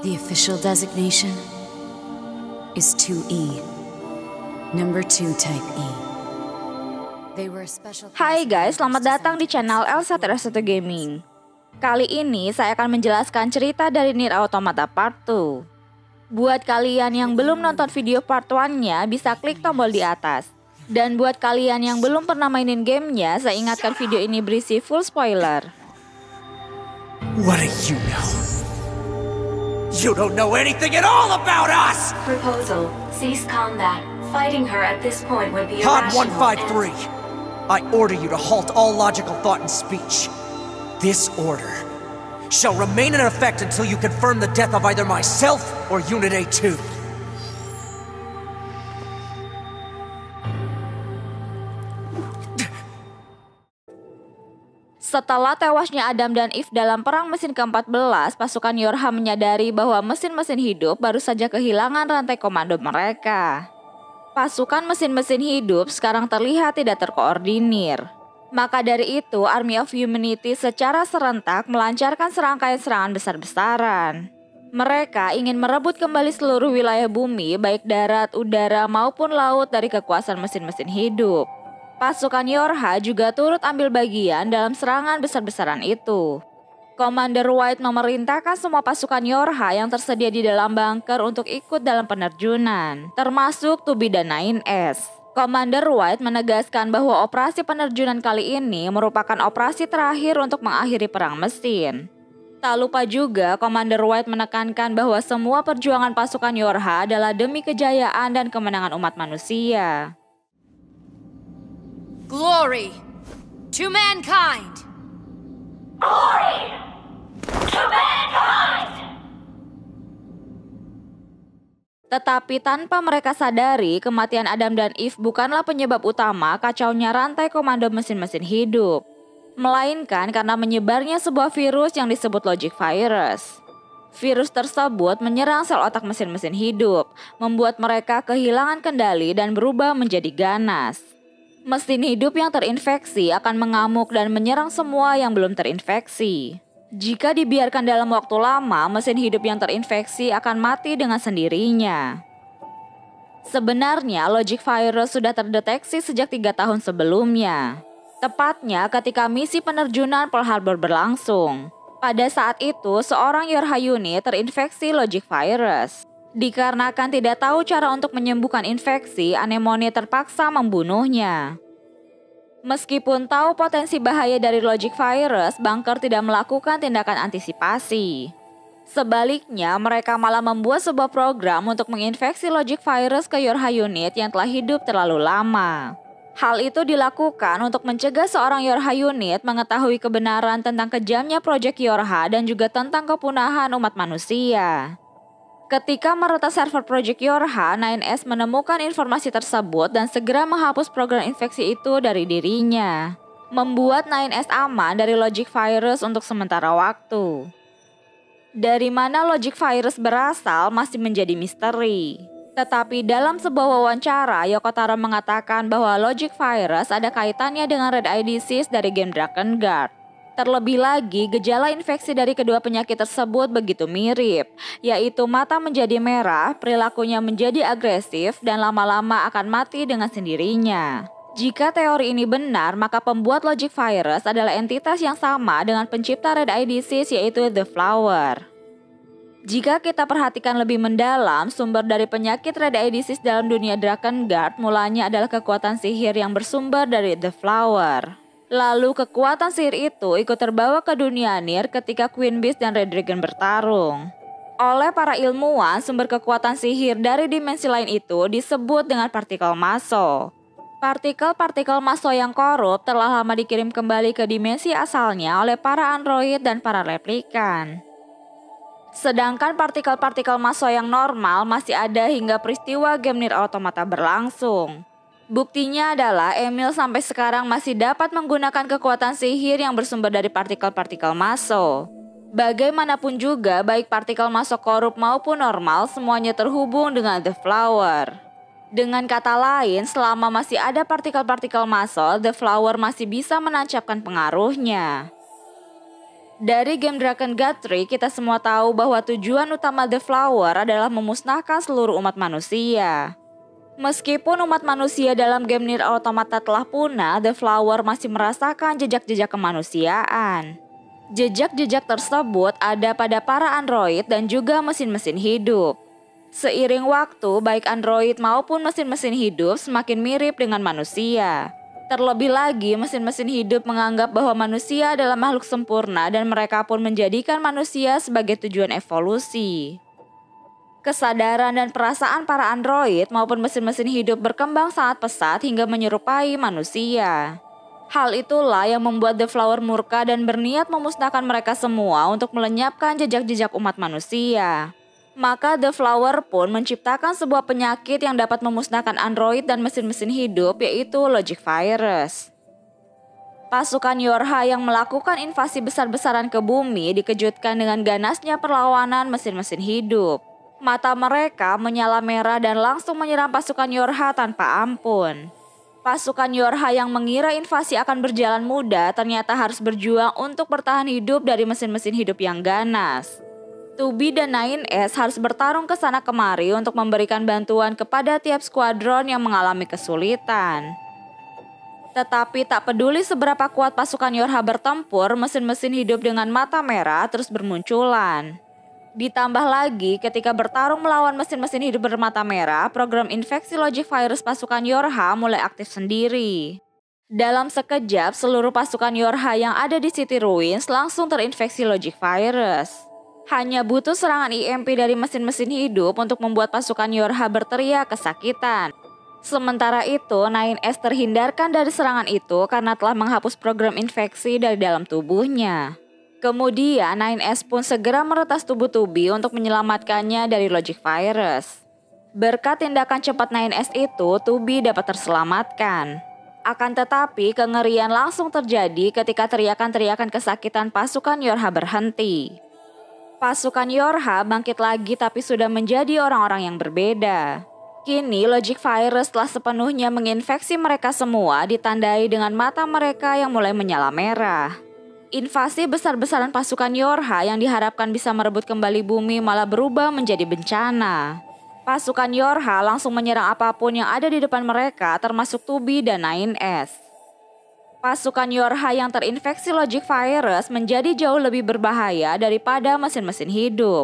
The official designation is 2E, number 2 type E. Hai guys, selamat datang di channel Elsa1 Gaming. Kali ini saya akan menjelaskan cerita dari Nier Automata Part 2. Buat kalian yang belum nonton video part 1-nya, bisa klik tombol di atas. Dan buat kalian yang belum pernah mainin gamenya, saya ingatkan video ini berisi full spoiler. What do you know? You don't know anything at all about us! Proposal. Cease combat. Fighting her at this point would be Pod irrational. 153. I order you to halt all logical thought and speech. This order shall remain in effect until you confirm the death of either myself or Unit A2. Setelah tewasnya Adam dan Eve dalam perang mesin ke-14, pasukan Yorha menyadari bahwa mesin-mesin hidup baru saja kehilangan rantai komando mereka. Pasukan mesin-mesin hidup sekarang terlihat tidak terkoordinir. Maka dari itu, Army of Humanity secara serentak melancarkan serangkaian serangan besar-besaran. Mereka ingin merebut kembali seluruh wilayah bumi, baik darat, udara, maupun laut dari kekuasaan mesin-mesin hidup. Pasukan Yorha juga turut ambil bagian dalam serangan besar-besaran itu. Commander White memerintahkan semua pasukan Yorha yang tersedia di dalam bunker untuk ikut dalam penerjunan, termasuk Tubi dan 9S. Commander White menegaskan bahwa operasi penerjunan kali ini merupakan operasi terakhir untuk mengakhiri perang mesin. Tak lupa juga, Commander White menekankan bahwa semua perjuangan pasukan Yorha adalah demi kejayaan dan kemenangan umat manusia. Glory to mankind! Glory to mankind! Tetapi tanpa mereka sadari, kematian Adam dan Eve bukanlah penyebab utama kacaunya rantai komando mesin-mesin hidup, melainkan karena menyebarnya sebuah virus yang disebut Logic Virus. Virus tersebut menyerang sel otak mesin-mesin hidup, membuat mereka kehilangan kendali dan berubah menjadi ganas. Mesin hidup yang terinfeksi akan mengamuk dan menyerang semua yang belum terinfeksi. Jika dibiarkan dalam waktu lama, mesin hidup yang terinfeksi akan mati dengan sendirinya. Sebenarnya, Logic Virus sudah terdeteksi sejak 3 tahun sebelumnya. Tepatnya ketika misi penerjunan Pearl Harbor berlangsung. Pada saat itu, seorang Yorha unit terinfeksi Logic Virus. Dikarenakan tidak tahu cara untuk menyembuhkan infeksi, Anemone terpaksa membunuhnya. Meskipun tahu potensi bahaya dari Logic Virus, bunker tidak melakukan tindakan antisipasi. Sebaliknya, mereka malah membuat sebuah program untuk menginfeksi Logic Virus ke Yorha unit yang telah hidup terlalu lama. Hal itu dilakukan untuk mencegah seorang Yorha unit mengetahui kebenaran tentang kejamnya proyek Yorha dan juga tentang kepunahan umat manusia. Ketika meretas server Project Yorha, 9S menemukan informasi tersebut dan segera menghapus program infeksi itu dari dirinya, membuat 9S aman dari Logic Virus untuk sementara waktu. Dari mana Logic Virus berasal masih menjadi misteri. Tetapi dalam sebuah wawancara, Yoko Taro mengatakan bahwa Logic Virus ada kaitannya dengan Red Eye Disease dari game Drakengard. Terlebih lagi, gejala infeksi dari kedua penyakit tersebut begitu mirip, yaitu mata menjadi merah, perilakunya menjadi agresif, dan lama-lama akan mati dengan sendirinya. Jika teori ini benar, maka pembuat Logic Virus adalah entitas yang sama dengan pencipta Red Eye Disease, yaitu The Flower. Jika kita perhatikan lebih mendalam, sumber dari penyakit Red Eye Disease dalam dunia Drakengard mulanya adalah kekuatan sihir yang bersumber dari The Flower. Lalu kekuatan sihir itu ikut terbawa ke dunia Nier ketika Queen Beast dan Red Dragon bertarung. Oleh para ilmuwan, sumber kekuatan sihir dari dimensi lain itu disebut dengan partikel maso. Partikel-partikel maso yang korup telah lama dikirim kembali ke dimensi asalnya oleh para android dan para replikan. Sedangkan partikel-partikel maso yang normal masih ada hingga peristiwa game Nier Automata berlangsung. Buktinya adalah Emil sampai sekarang masih dapat menggunakan kekuatan sihir yang bersumber dari partikel-partikel maso. Bagaimanapun juga, baik partikel maso korup maupun normal, semuanya terhubung dengan The Flower. Dengan kata lain, selama masih ada partikel-partikel maso, The Flower masih bisa menancapkan pengaruhnya. Dari game Dragon Guthrie, kita semua tahu bahwa tujuan utama The Flower adalah memusnahkan seluruh umat manusia. Meskipun umat manusia dalam game Nier Automata telah punah, The Flower masih merasakan jejak-jejak kemanusiaan. Jejak-jejak tersebut ada pada para android dan juga mesin-mesin hidup. Seiring waktu, baik android maupun mesin-mesin hidup semakin mirip dengan manusia. Terlebih lagi, mesin-mesin hidup menganggap bahwa manusia adalah makhluk sempurna dan mereka pun menjadikan manusia sebagai tujuan evolusi. Kesadaran dan perasaan para android maupun mesin-mesin hidup berkembang sangat pesat hingga menyerupai manusia. Hal itulah yang membuat The Flower murka dan berniat memusnahkan mereka semua untuk melenyapkan jejak-jejak umat manusia. Maka The Flower pun menciptakan sebuah penyakit yang dapat memusnahkan android dan mesin-mesin hidup, yaitu Logic Virus. Pasukan Yorha yang melakukan invasi besar-besaran ke bumi dikejutkan dengan ganasnya perlawanan mesin-mesin hidup. Mata mereka menyala merah dan langsung menyerang pasukan Yorha tanpa ampun. Pasukan Yorha yang mengira invasi akan berjalan mudah ternyata harus berjuang untuk bertahan hidup dari mesin-mesin hidup yang ganas. 2B dan 9S harus bertarung ke sana kemari untuk memberikan bantuan kepada tiap skuadron yang mengalami kesulitan. Tetapi tak peduli seberapa kuat pasukan Yorha bertempur, mesin-mesin hidup dengan mata merah terus bermunculan. Ditambah lagi ketika bertarung melawan mesin-mesin hidup bermata merah, program infeksi Logic Virus pasukan Yorha mulai aktif sendiri. Dalam sekejap, seluruh pasukan Yorha yang ada di City Ruins langsung terinfeksi Logic Virus. Hanya butuh serangan EMP dari mesin-mesin hidup untuk membuat pasukan Yorha berteriak kesakitan. Sementara itu, 9S terhindarkan dari serangan itu karena telah menghapus program infeksi dari dalam tubuhnya. Kemudian, 9S pun segera meretas tubuh 2B untuk menyelamatkannya dari Logic Virus. Berkat tindakan cepat 9S itu, 2B dapat terselamatkan. Akan tetapi, kengerian langsung terjadi ketika teriakan-teriakan kesakitan pasukan Yorha berhenti. Pasukan Yorha bangkit lagi tapi sudah menjadi orang-orang yang berbeda. Kini Logic Virus telah sepenuhnya menginfeksi mereka semua, ditandai dengan mata mereka yang mulai menyala merah. Invasi besar-besaran pasukan Yorha yang diharapkan bisa merebut kembali bumi malah berubah menjadi bencana. Pasukan Yorha langsung menyerang apapun yang ada di depan mereka, termasuk 2B dan 9S. Pasukan Yorha yang terinfeksi Logic Virus menjadi jauh lebih berbahaya daripada mesin-mesin hidup.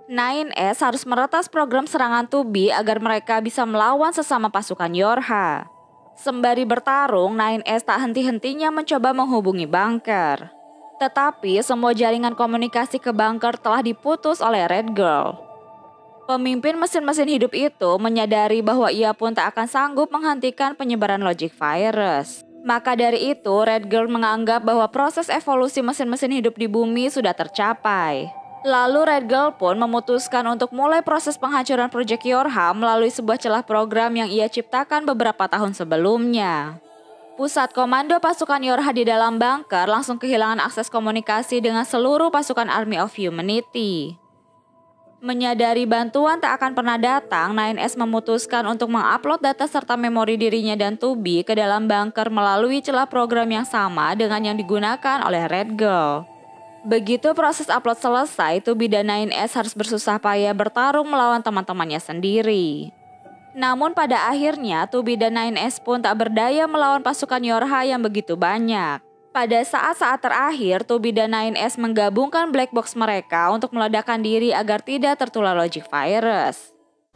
9S harus meretas program serangan 2B agar mereka bisa melawan sesama pasukan Yorha. Sembari bertarung, 9S tak henti-hentinya mencoba menghubungi bunker. Tetapi semua jaringan komunikasi ke bunker telah diputus oleh Red Girl. Pemimpin mesin-mesin hidup itu menyadari bahwa ia pun tak akan sanggup menghentikan penyebaran Logic Virus. Maka dari itu, Red Girl menganggap bahwa proses evolusi mesin-mesin hidup di bumi sudah tercapai. Lalu Red Girl pun memutuskan untuk mulai proses penghancuran Project Yorha melalui sebuah celah program yang ia ciptakan beberapa tahun sebelumnya. Pusat komando pasukan Yorha di dalam bunker langsung kehilangan akses komunikasi dengan seluruh pasukan Army of Humanity. Menyadari bantuan tak akan pernah datang, 9S memutuskan untuk mengupload data serta memori dirinya dan 2B ke dalam bunker melalui celah program yang sama dengan yang digunakan oleh Red Girl. Begitu proses upload selesai, 2B dan 9S harus bersusah payah bertarung melawan teman-temannya sendiri. Namun pada akhirnya, 2B dan 9S pun tak berdaya melawan pasukan Yorha yang begitu banyak. Pada saat-saat terakhir, 2B dan 9S menggabungkan black box mereka untuk meledakkan diri agar tidak tertular Logic Virus.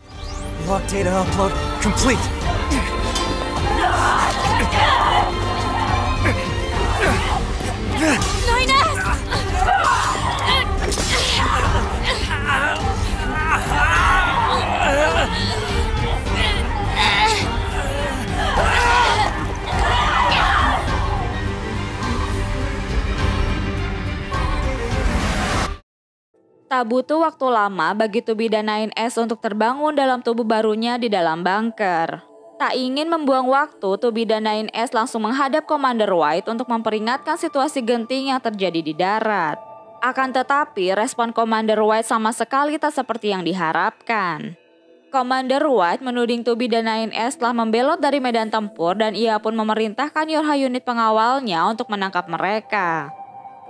Log data upload complete. 9S! Tak butuh waktu lama bagi 2B dan 9S untuk terbangun dalam tubuh barunya di dalam bunker. Tak ingin membuang waktu, 2B dan 9S langsung menghadap Commander White untuk memperingatkan situasi genting yang terjadi di darat. Akan tetapi, respon Commander White sama sekali tak seperti yang diharapkan. Commander White menuding 2B dan 9S telah membelot dari medan tempur dan ia pun memerintahkan Yorha unit pengawalnya untuk menangkap mereka.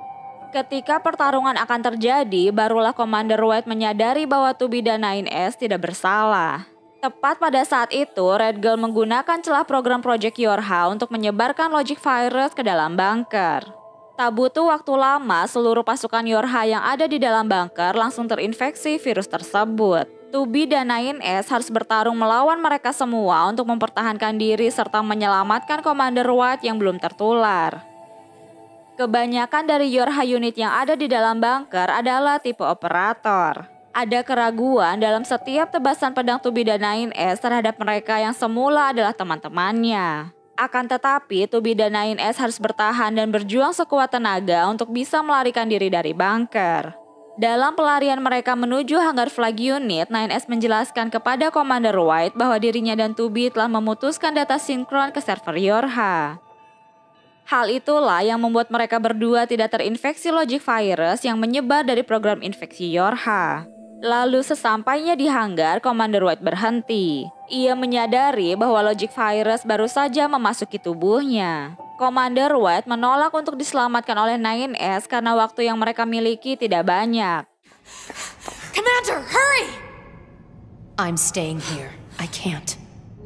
Ketika pertarungan akan terjadi, barulah Commander White menyadari bahwa 2B dan 9S tidak bersalah. Tepat pada saat itu, Red Girl menggunakan celah program Project Yorha untuk menyebarkan logic virus ke dalam bunker. Tak butuh waktu lama, seluruh pasukan Yorha yang ada di dalam bunker langsung terinfeksi virus tersebut. 2B dan 9S harus bertarung melawan mereka semua untuk mempertahankan diri serta menyelamatkan Commander White yang belum tertular. Kebanyakan dari Yorha unit yang ada di dalam bunker adalah tipe operator. Ada keraguan dalam setiap tebasan pedang 2B dan 9S terhadap mereka yang semula adalah teman-temannya. Akan tetapi 2B dan 9S harus bertahan dan berjuang sekuat tenaga untuk bisa melarikan diri dari bunker. Dalam pelarian mereka menuju hangar flag unit, 9S menjelaskan kepada Commander White bahwa dirinya dan 2B telah memutuskan data sinkron ke server Yorha. Hal itulah yang membuat mereka berdua tidak terinfeksi logic virus yang menyebar dari program infeksi Yorha. Lalu sesampainya di hangar, Commander White berhenti. Ia menyadari bahwa logic virus baru saja memasuki tubuhnya. Commander White menolak untuk diselamatkan oleh 9S karena waktu yang mereka miliki tidak banyak. Commander, hurry! I'm staying here. I can't.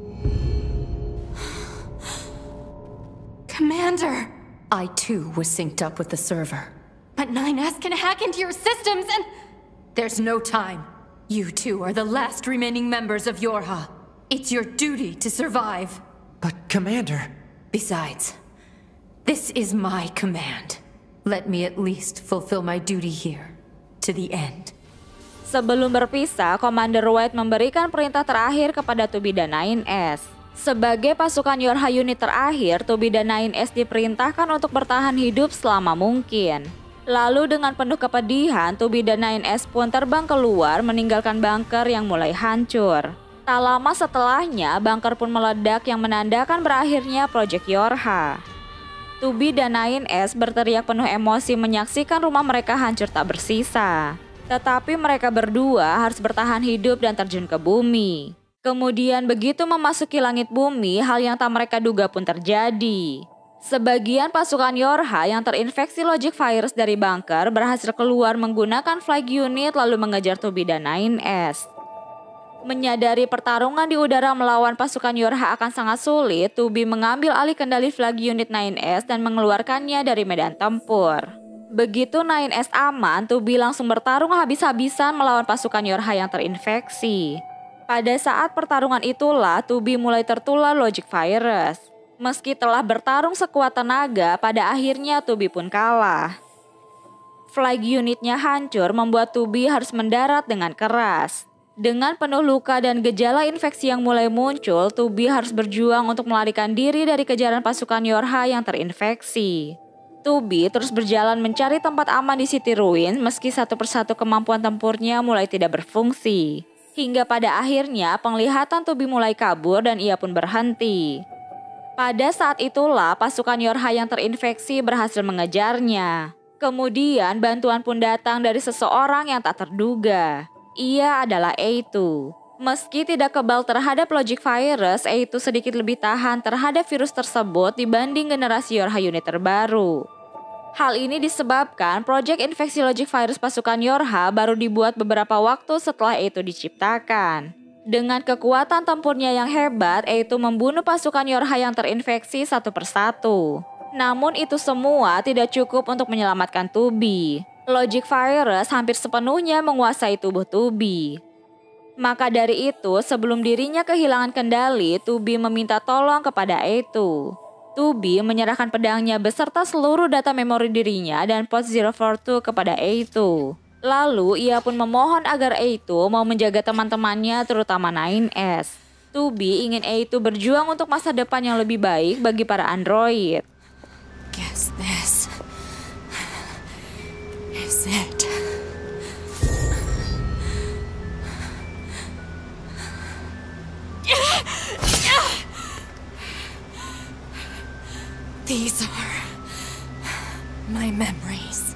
Commander! I too was synced up with the server. But 9S can hack into your systems and... There's no time. You two are the last remaining members of Yorha. It's your duty to survive. But, Commander... Besides, this is my command. Let me at least fulfill my duty here, to the end. Sebelum berpisah, Commander White memberikan perintah terakhir kepada 2B dan 9S. Sebagai pasukan Yorha unit terakhir, 2B dan 9S diperintahkan untuk bertahan hidup selama mungkin. Lalu dengan penuh kepedihan, 2B dan 9S pun terbang keluar meninggalkan bunker yang mulai hancur. Tak lama setelahnya, bunker pun meledak yang menandakan berakhirnya Project Yorha. 2B dan 9S berteriak penuh emosi menyaksikan rumah mereka hancur tak bersisa. Tetapi mereka berdua harus bertahan hidup dan terjun ke bumi. Kemudian begitu memasuki langit bumi, hal yang tak mereka duga pun terjadi. Sebagian pasukan Yorha yang terinfeksi logic virus dari bunker berhasil keluar menggunakan flag unit lalu mengejar 2B dan 9S. Menyadari pertarungan di udara melawan pasukan Yorha akan sangat sulit, 2B mengambil alih kendali flag unit 9S dan mengeluarkannya dari medan tempur. Begitu 9S aman, 2B langsung bertarung habis-habisan melawan pasukan Yorha yang terinfeksi. Pada saat pertarungan itulah 2B mulai tertular logic virus. Meski telah bertarung sekuat tenaga, pada akhirnya 2B pun kalah. Flag unitnya hancur membuat 2B harus mendarat dengan keras. Dengan penuh luka dan gejala infeksi yang mulai muncul, 2B harus berjuang untuk melarikan diri dari kejaran pasukan Yorha yang terinfeksi. 2B terus berjalan mencari tempat aman di City Ruins meski satu persatu kemampuan tempurnya mulai tidak berfungsi. Hingga pada akhirnya penglihatan 2B mulai kabur dan ia pun berhenti. Pada saat itulah pasukan Yorha yang terinfeksi berhasil mengejarnya. Kemudian bantuan pun datang dari seseorang yang tak terduga. Ia adalah A2. Meski tidak kebal terhadap logic virus, A2 sedikit lebih tahan terhadap virus tersebut dibanding generasi Yorha unit terbaru. Hal ini disebabkan proyek infeksi logic virus pasukan Yorha baru dibuat beberapa waktu setelah A2 diciptakan. Dengan kekuatan tempurnya yang hebat, A2 membunuh pasukan Yorha yang terinfeksi satu persatu. Namun itu semua tidak cukup untuk menyelamatkan 2B. Logic virus hampir sepenuhnya menguasai tubuh 2B. Maka dari itu, sebelum dirinya kehilangan kendali, 2B meminta tolong kepada A2. 2B menyerahkan pedangnya beserta seluruh data memori dirinya dan Pod 042 kepada A2. Lalu ia pun memohon agar A2 mau menjaga teman-temannya terutama 9S. 2B ingin A2 berjuang untuk masa depan yang lebih baik bagi para android. Guess this is it. These are my memories.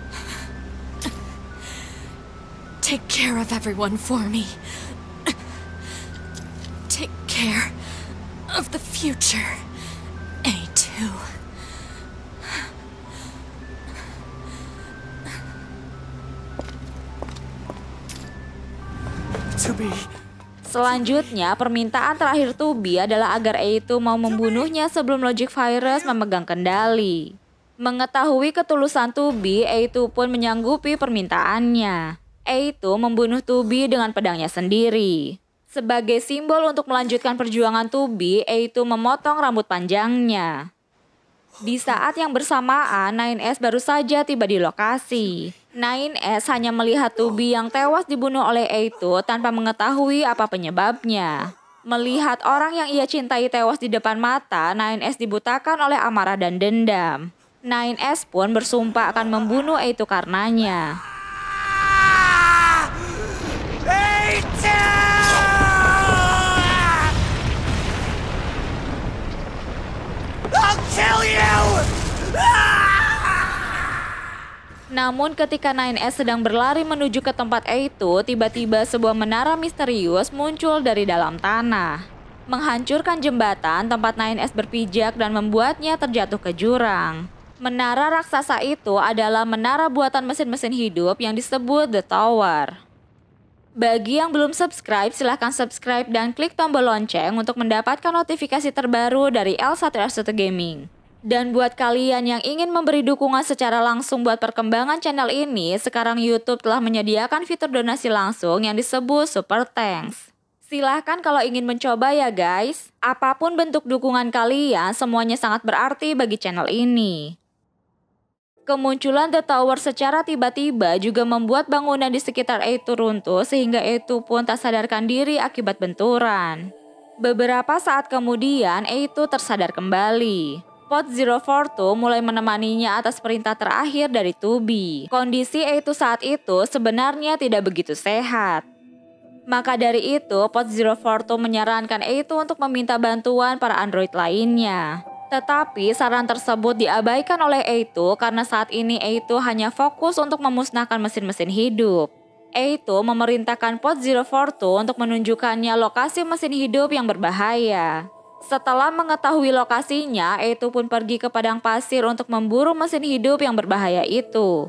Take care of everyone for me. Take care of the future, A2. to be. Selanjutnya, permintaan terakhir Tubi adalah agar A2 mau membunuhnya sebelum Logic Virus memegang kendali. Mengetahui ketulusan Tubi, A2 pun menyanggupi permintaannya. A2 membunuh Tubi dengan pedangnya sendiri. Sebagai simbol untuk melanjutkan perjuangan Tubi, A2 memotong rambut panjangnya. Di saat yang bersamaan, 9S baru saja tiba di lokasi. 9S hanya melihat Tubi yang tewas dibunuh oleh A2 tanpa mengetahui apa penyebabnya. Melihat orang yang ia cintai tewas di depan mata, 9S dibutakan oleh amarah dan dendam. 9S pun bersumpah akan membunuh A2 karenanya. Namun ketika 9S sedang berlari menuju ke tempat A2, tiba-tiba sebuah menara misterius muncul dari dalam tanah. Menghancurkan jembatan tempat 9S berpijak dan membuatnya terjatuh ke jurang. Menara raksasa itu adalah menara buatan mesin-mesin hidup yang disebut The Tower. Bagi yang belum subscribe, silahkan subscribe dan klik tombol lonceng untuk mendapatkan notifikasi terbaru dari L1R1 Gaming. Dan buat kalian yang ingin memberi dukungan secara langsung buat perkembangan channel ini, sekarang YouTube telah menyediakan fitur donasi langsung yang disebut Super Thanks. Silahkan kalau ingin mencoba ya guys. Apapun bentuk dukungan kalian, semuanya sangat berarti bagi channel ini. Kemunculan The Tower secara tiba-tiba juga membuat bangunan di sekitar A2 runtuh sehingga A2 pun tak sadarkan diri akibat benturan. Beberapa saat kemudian A2 tersadar kembali. Pod 042 mulai menemaninya atas perintah terakhir dari Tubi. Kondisi A2 saat itu sebenarnya tidak begitu sehat. Maka dari itu, Pod 042 menyarankan A2 untuk meminta bantuan para android lainnya. Tetapi saran tersebut diabaikan oleh A2 karena saat ini A2 hanya fokus untuk memusnahkan mesin-mesin hidup. A2 memerintahkan Pod 042 untuk menunjukkannya lokasi mesin hidup yang berbahaya. Setelah mengetahui lokasinya, A2 pun pergi ke padang pasir untuk memburu mesin hidup yang berbahaya itu.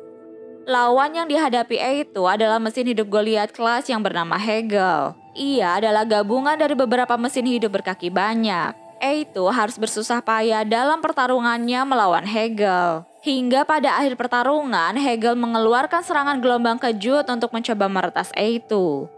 Lawan yang dihadapi A2 adalah mesin hidup Goliath kelas yang bernama Hegel. Ia adalah gabungan dari beberapa mesin hidup berkaki banyak. A2 harus bersusah payah dalam pertarungannya melawan Hegel. Hingga pada akhir pertarungan, Hegel mengeluarkan serangan gelombang kejut untuk mencoba meretas A2.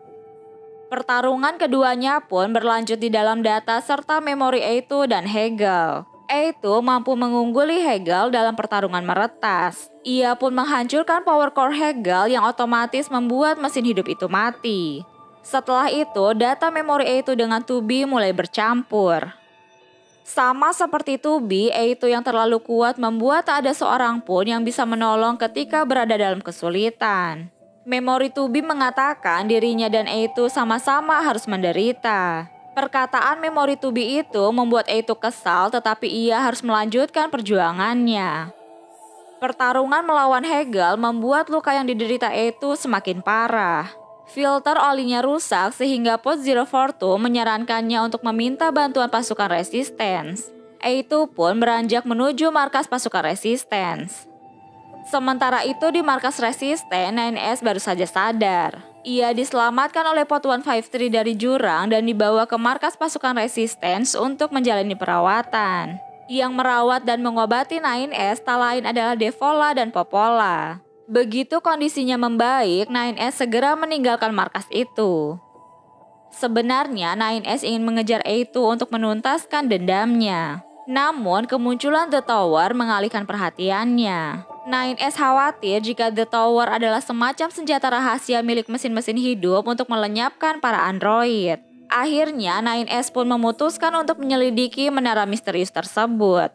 Pertarungan keduanya pun berlanjut di dalam data serta memori A2 dan Hegel. A2 mampu mengungguli Hegel dalam pertarungan meretas. Ia pun menghancurkan power core Hegel yang otomatis membuat mesin hidup itu mati. Setelah itu, data memori A2 dengan Tubi mulai bercampur. Sama seperti Tubi, A2 yang terlalu kuat membuat tak ada seorang pun yang bisa menolong ketika berada dalam kesulitan. Memori Tubi mengatakan dirinya dan A2 sama-sama harus menderita. Perkataan memori Tubi itu membuat A2 kesal, tetapi ia harus melanjutkan perjuangannya. Pertarungan melawan Hegel membuat luka yang diderita A2 semakin parah. Filter olinya rusak sehingga Pod 042 menyarankannya untuk meminta bantuan pasukan Resistance. A2 pun beranjak menuju markas pasukan Resistance. Sementara itu di markas Resisten, 9S baru saja sadar. Ia diselamatkan oleh Pod 153 dari jurang dan dibawa ke markas pasukan Resistance untuk menjalani perawatan. Yang merawat dan mengobati 9S tak lain adalah Devola dan Popola. Begitu kondisinya membaik, 9S segera meninggalkan markas itu. Sebenarnya 9S ingin mengejar A2 untuk menuntaskan dendamnya. Namun kemunculan The Tower mengalihkan perhatiannya. 9S khawatir jika The Tower adalah semacam senjata rahasia milik mesin-mesin hidup untuk melenyapkan para android. Akhirnya 9S pun memutuskan untuk menyelidiki menara misterius tersebut.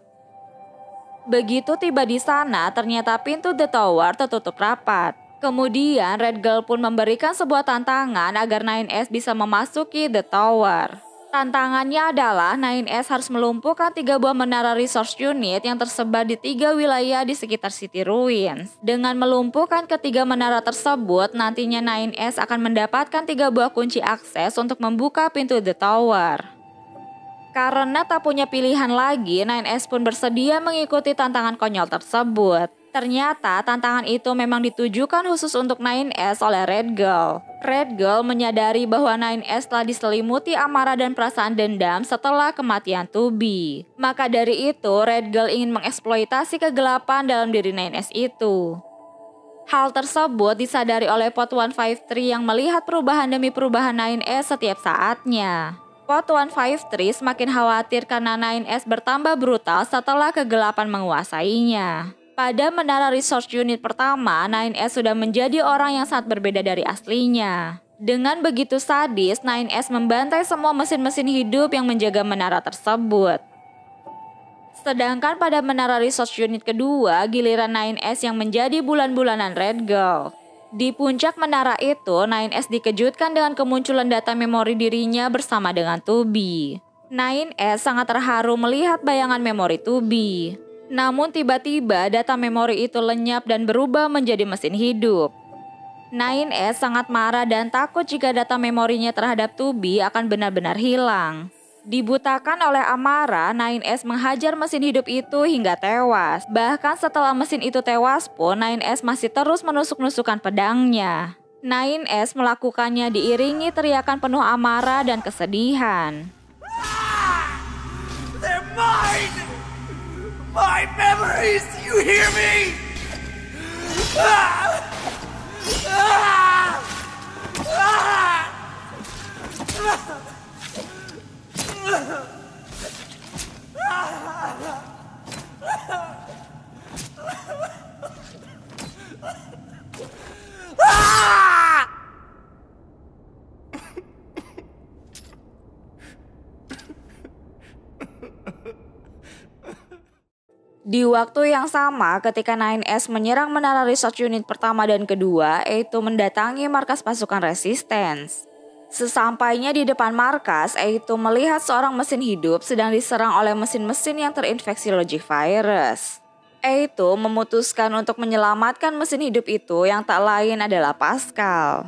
Begitu tiba di sana, ternyata pintu The Tower tertutup rapat. Kemudian Red Girl pun memberikan sebuah tantangan agar 9S bisa memasuki The Tower. Tantangannya adalah 9S harus melumpuhkan 3 buah menara resource unit yang tersebar di 3 wilayah di sekitar City Ruins. Dengan melumpuhkan ketiga menara tersebut, nantinya 9S akan mendapatkan 3 buah kunci akses untuk membuka pintu The Tower. Karena tak punya pilihan lagi, 9S pun bersedia mengikuti tantangan konyol tersebut. Ternyata tantangan itu memang ditujukan khusus untuk 9S oleh Red Girl. Red Girl menyadari bahwa 9S telah diselimuti amarah dan perasaan dendam setelah kematian Tubi. Maka dari itu, Red Girl ingin mengeksploitasi kegelapan dalam diri 9S itu. Hal tersebut disadari oleh Pot 153 yang melihat perubahan demi perubahan 9S setiap saatnya. Pot 153 semakin khawatir karena 9S bertambah brutal setelah kegelapan menguasainya. Pada Menara Research Unit pertama, 9S sudah menjadi orang yang sangat berbeda dari aslinya. Dengan begitu sadis, 9S membantai semua mesin-mesin hidup yang menjaga menara tersebut. Sedangkan pada Menara Research Unit kedua, giliran 9S yang menjadi bulan-bulanan Red Girl. Di puncak menara itu, 9S dikejutkan dengan kemunculan data memori dirinya bersama dengan Tubi. 9S sangat terharu melihat bayangan memori Tubi. Namun tiba-tiba data memori itu lenyap dan berubah menjadi mesin hidup. 9S sangat marah dan takut jika data memorinya terhadap Tubi akan benar-benar hilang. Dibutakan oleh amarah, 9S menghajar mesin hidup itu hingga tewas. Bahkan setelah mesin itu tewas pun, 9S masih terus menusuk-nusukkan pedangnya. 9S melakukannya diiringi teriakan penuh amarah dan kesedihan. They're mine! My memories! You hear me? Di waktu yang sama, ketika 9S menyerang Menara Research Unit pertama dan kedua, yaitu mendatangi markas pasukan Resistance. Sesampainya di depan markas, Eito melihat seorang mesin hidup sedang diserang oleh mesin-mesin yang terinfeksi logic virus. Eito memutuskan untuk menyelamatkan mesin hidup itu yang tak lain adalah Pascal.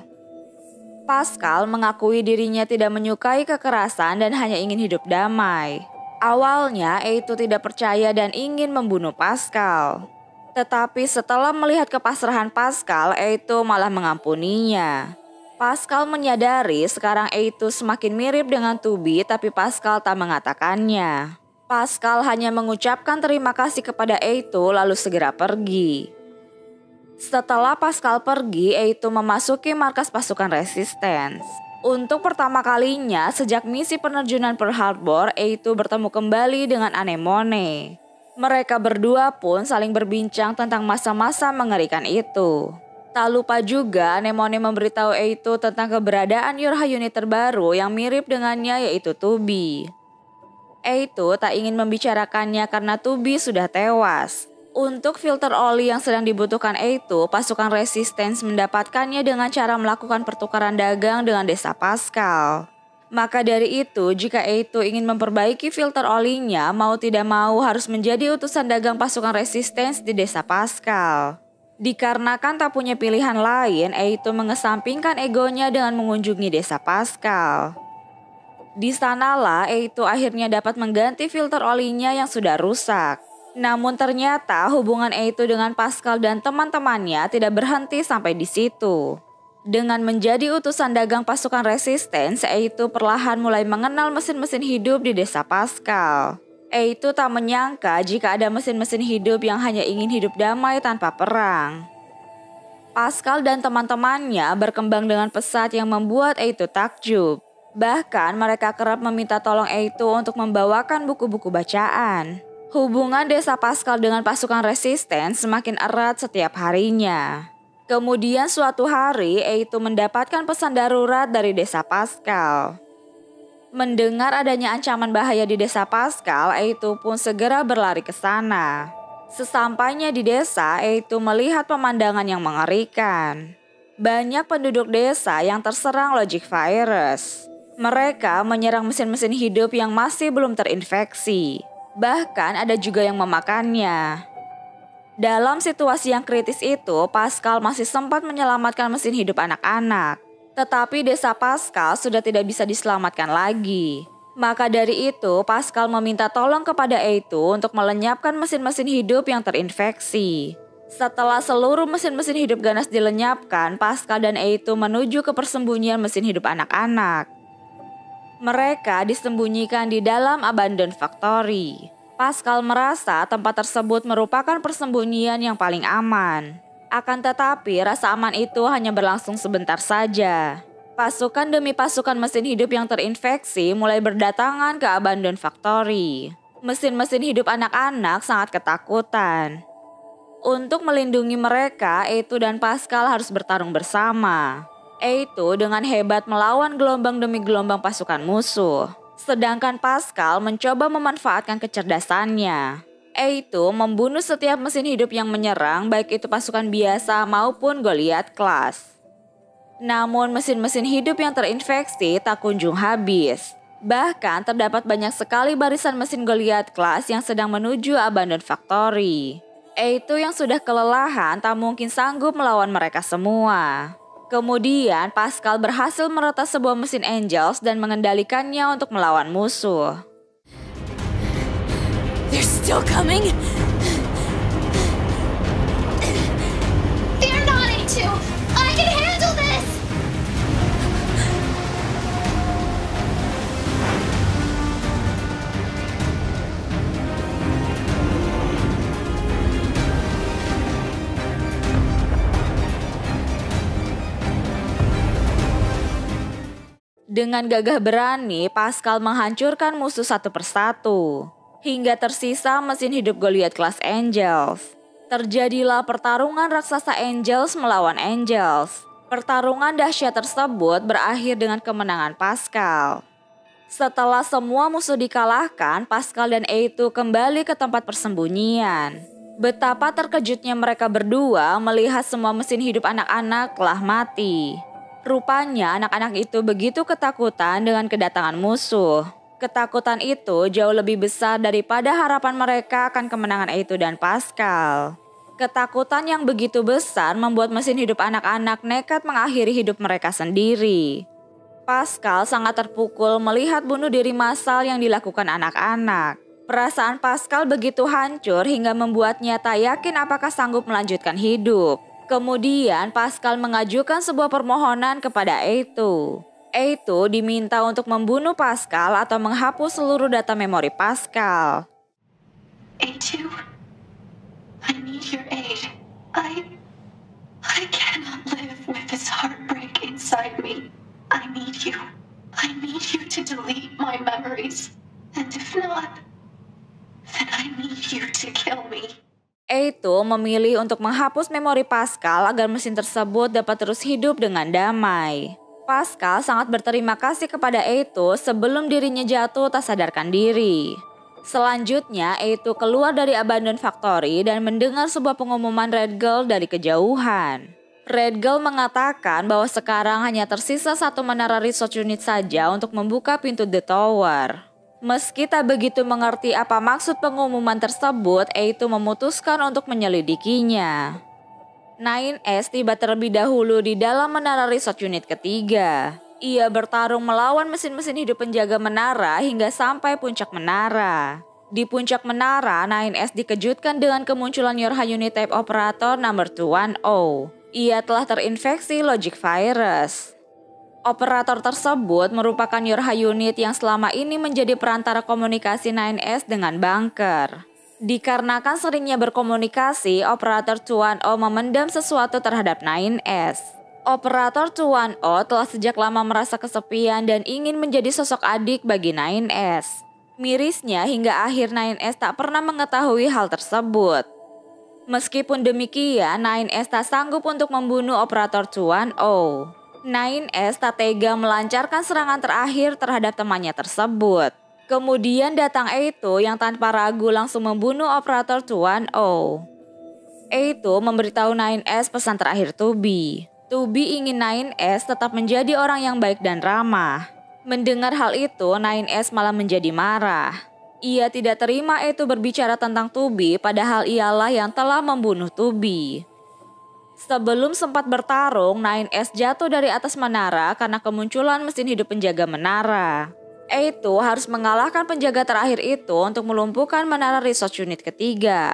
Pascal mengakui dirinya tidak menyukai kekerasan dan hanya ingin hidup damai. Awalnya, Eito tidak percaya dan ingin membunuh Pascal. Tetapi setelah melihat kepasrahan Pascal, Eito malah mengampuninya. Pascal menyadari sekarang Eito semakin mirip dengan Tubi, tapi Pascal tak mengatakannya. Pascal hanya mengucapkan terima kasih kepada Eito lalu segera pergi. Setelah Pascal pergi, Eito memasuki markas pasukan Resistance. Untuk pertama kalinya sejak misi penerjunan Pearl Harbor, Eito bertemu kembali dengan Anemone. Mereka berdua pun saling berbincang tentang masa-masa mengerikan itu. Tak lupa juga Anemone memberitahu Eito tentang keberadaan Yorha unit terbaru yang mirip dengannya, yaitu Tubi. Eito tak ingin membicarakannya karena Tubi sudah tewas. Untuk filter oli yang sedang dibutuhkan Eito, pasukan Resistance mendapatkannya dengan cara melakukan pertukaran dagang dengan desa Pascal. Maka dari itu, jika Eito ingin memperbaiki filter olinya, mau tidak mau harus menjadi utusan dagang pasukan Resistance di desa Pascal. Dikarenakan tak punya pilihan lain, Eito mengesampingkan egonya dengan mengunjungi desa Pascal. Di sanalah Eito akhirnya dapat mengganti filter olinya yang sudah rusak. Namun ternyata hubungan Eito dengan Pascal dan teman-temannya tidak berhenti sampai di situ. Dengan menjadi utusan dagang pasukan Resistance, Eito perlahan mulai mengenal mesin-mesin hidup di desa Pascal. Eito tak menyangka jika ada mesin-mesin hidup yang hanya ingin hidup damai tanpa perang. Pascal dan teman-temannya berkembang dengan pesat yang membuat Eito takjub. Bahkan mereka kerap meminta tolong Eito untuk membawakan buku-buku bacaan. Hubungan desa Pascal dengan pasukan Resistance semakin erat setiap harinya. Kemudian suatu hari, Eito mendapatkan pesan darurat dari desa Pascal. Mendengar adanya ancaman bahaya di desa Pascal, Eito pun segera berlari ke sana. Sesampainya di desa, Eito melihat pemandangan yang mengerikan. Banyak penduduk desa yang terserang logic virus. Mereka menyerang mesin-mesin hidup yang masih belum terinfeksi. Bahkan ada juga yang memakannya. Dalam situasi yang kritis itu, Pascal masih sempat menyelamatkan mesin hidup anak-anak. Tetapi desa Pascal sudah tidak bisa diselamatkan lagi. Maka dari itu, Pascal meminta tolong kepada Eito untuk melenyapkan mesin-mesin hidup yang terinfeksi. Setelah seluruh mesin-mesin hidup ganas dilenyapkan, Pascal dan Eito menuju ke persembunyian mesin hidup anak-anak. Mereka disembunyikan di dalam abandoned factory. Pascal merasa tempat tersebut merupakan persembunyian yang paling aman. Akan tetapi rasa aman itu hanya berlangsung sebentar saja. Pasukan demi pasukan mesin hidup yang terinfeksi mulai berdatangan ke abandoned factory. Mesin-mesin hidup anak-anak sangat ketakutan. Untuk melindungi mereka, Eito dan Pascal harus bertarung bersama. Eito dengan hebat melawan gelombang demi gelombang pasukan musuh. Sedangkan Pascal mencoba memanfaatkan kecerdasannya. Eito membunuh setiap mesin hidup yang menyerang, baik itu pasukan biasa maupun Goliath Class. Namun mesin-mesin hidup yang terinfeksi tak kunjung habis. Bahkan terdapat banyak sekali barisan mesin Goliath Class yang sedang menuju abandoned factory. Eito yang sudah kelelahan tak mungkin sanggup melawan mereka semua. Kemudian Pascal berhasil meretas sebuah mesin Angels dan mengendalikannya untuk melawan musuh. They're still coming? Fear not, A2! I can handle this! Dengan gagah berani, Pascal menghancurkan musuh satu persatu, hingga tersisa mesin hidup Goliath Class Angels. Terjadilah pertarungan raksasa Angels melawan Angels. Pertarungan dahsyat tersebut berakhir dengan kemenangan Pascal. Setelah semua musuh dikalahkan, Pascal dan Eito kembali ke tempat persembunyian. Betapa terkejutnya mereka berdua melihat semua mesin hidup anak-anak telah mati. Rupanya anak-anak itu begitu ketakutan dengan kedatangan musuh. Ketakutan itu jauh lebih besar daripada harapan mereka akan kemenangan Eito dan Pascal. Ketakutan yang begitu besar membuat mesin hidup anak-anak nekat mengakhiri hidup mereka sendiri. Pascal sangat terpukul melihat bunuh diri massal yang dilakukan anak-anak. Perasaan Pascal begitu hancur hingga membuatnya tak yakin apakah sanggup melanjutkan hidup. Kemudian Pascal mengajukan sebuah permohonan kepada Eito. Eito diminta untuk membunuh Pascal atau menghapus seluruh data memori Pascal. A2, I need your aid. I cannot live with this heartbreak inside me. I need you. I need you to delete my memories. And if not, then I need you to kill me. Eito memilih untuk menghapus memori Pascal agar mesin tersebut dapat terus hidup dengan damai. Pascal sangat berterima kasih kepada Eito sebelum dirinya jatuh tak sadarkan diri. Selanjutnya, Eito keluar dari abandoned factory dan mendengar sebuah pengumuman Red Girl dari kejauhan. Red Girl mengatakan bahwa sekarang hanya tersisa satu menara research unit saja untuk membuka pintu The Tower. Meski tak begitu mengerti apa maksud pengumuman tersebut, Eito memutuskan untuk menyelidikinya. 9S tiba terlebih dahulu di dalam menara research unit ketiga. Ia bertarung melawan mesin-mesin hidup penjaga menara hingga sampai puncak menara. Di puncak menara, 9S dikejutkan dengan kemunculan Yorha Unit Type Operator number 210. Ia telah terinfeksi logic virus. Operator tersebut merupakan Yorha unit yang selama ini menjadi perantara komunikasi 9S dengan bunker. Dikarenakan seringnya berkomunikasi, Operator 210 memendam sesuatu terhadap 9S. Operator 210 telah sejak lama merasa kesepian dan ingin menjadi sosok adik bagi 9S. Mirisnya hingga akhir 9S tak pernah mengetahui hal tersebut. Meskipun demikian, 9S tak sanggup untuk membunuh Operator 210. 9S tak tega melancarkan serangan terakhir terhadap temannya tersebut. Kemudian datang Eito yang tanpa ragu langsung membunuh Operator 210. Eito memberitahu 9S pesan terakhir Tubi. Tubi ingin 9S tetap menjadi orang yang baik dan ramah. Mendengar hal itu, 9S malah menjadi marah. Ia tidak terima Eito berbicara tentang Tubi, padahal ialah yang telah membunuh Tubi. Sebelum sempat bertarung, 9S jatuh dari atas menara karena kemunculan mesin hidup penjaga menara. Eito harus mengalahkan penjaga terakhir itu untuk melumpuhkan menara research unit ketiga.